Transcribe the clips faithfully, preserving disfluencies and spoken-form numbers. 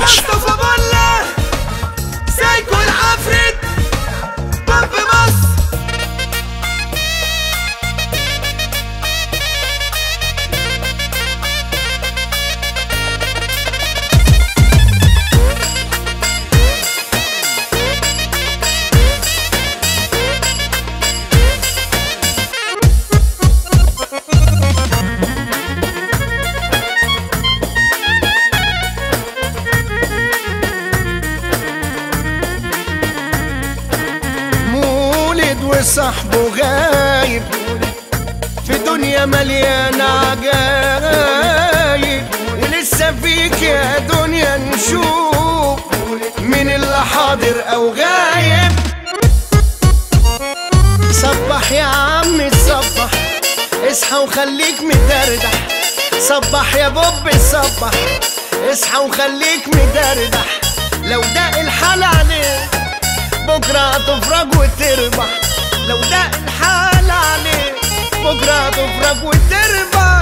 مصطفى بله سايكو العفريت باب مصر. وصاحبه غايب في دنيا مليانة عجايب، ولسه فيك يا دنيا نشوف مين اللي حاضر أو غايب. صبح يا عم صبح، اصحى وخليك مدردح. صبح يا بوب صبح، اصحى وخليك مدردح. لو داق الحال عليك بكرة هتفرج وتربح. لو داق الحال عليك بكرة هتفرج وتربح.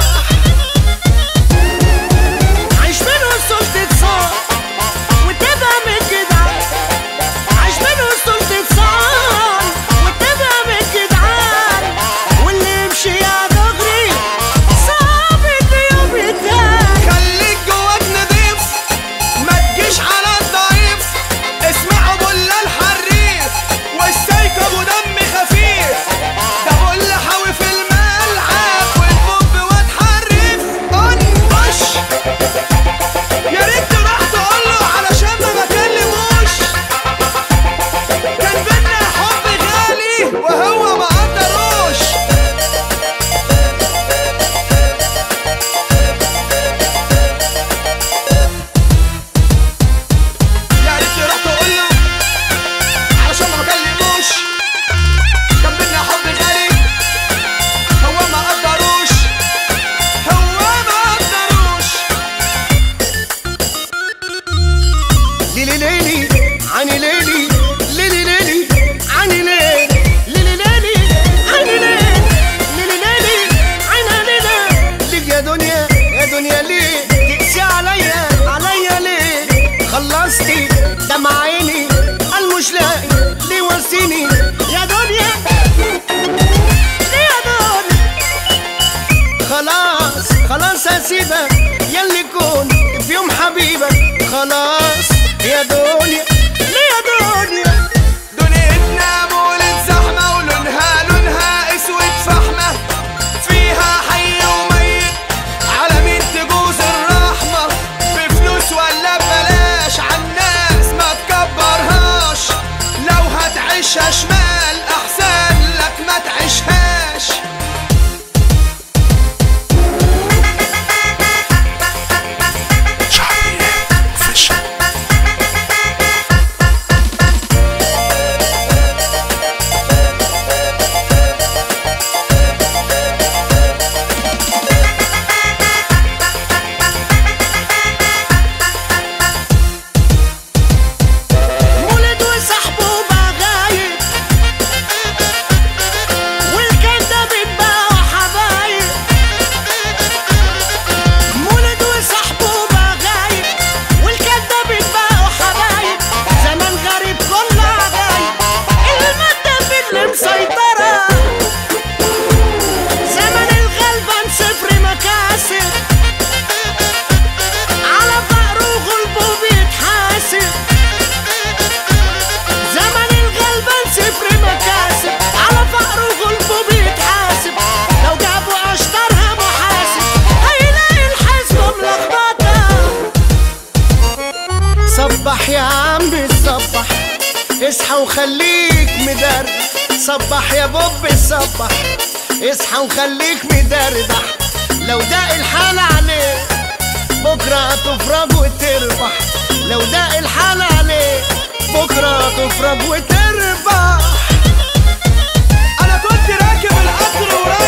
عيش من وصول تتصاب وتبقى من الجدعان. عيش من وصول تتصاب وتبقى من الجدعان. واللي يمشي يا دغري صعب اليوم يتقال. خليك جواك نضيف ما تجيش على الضعيف. اسمعوا بله الحريف والسايكو ابو دم خفيف. ده بله حاوي في الملعب والبوب واد حريف. انقش يا ريت تروح تقوله علشان ما بكلموش. كان بينا حب غالي وهو ما قدروش. يا ريت تروح تقوله علشان ما بكلموش. كان بينا حب غالي هو ما قدروش. هو ما قدروش. ليلي ليلي عني ليلي ليلي ليلي عني ليلي ليلي ليلي عني ليلي ليلي ليلي عني ليلي. ليك يا دنيا يا دنيا ليه تقسي عليا عليا ليه؟ خلصتي دمع عيني قال مش لاقي ليه واسيني يا دنيا ليه يا دنيا. خلاص خلاص هسيبك ياللي كنت في يوم حبيبك. خلاص يا دنيا ليه يا دنيا. دنيتنا مولد زحمة ولونها لونها اسود فحمة. فيها حي وميت على مين تجوز الرحمة. بفلوس ولا ببلاش عالناس ما تكبرهاش. لو هتعيشها شمال احسن لك ما تعيشهاش. مولد وصاحبه بقى غايب والكداب اتباعوا حبايب. مولد وصاحبه بقى غايب والكداب اتباعوا حبايب. زمان غريب كل عجايب المادة في اللي مسيطرة. زمن الغلبان صفر مكاسب على فقره وغلبه بيتحاسب. زمن الغلبان صفر مكاسب على فقره وغلبه بيتحاسب. لو جابوا اشطرها محاسب هيلاقي الحسبة ملخبطة. صبح يا عم صبح، اصحى وخليك مدردح. صبح يا بوب صبح، اصحى وخليك مدردح. لو داق الحال عليك بكرة هتفرج وتربح. لو داق الحال عليك بكرة هتفرج وتربح. انا كنت راكب القطر ورايح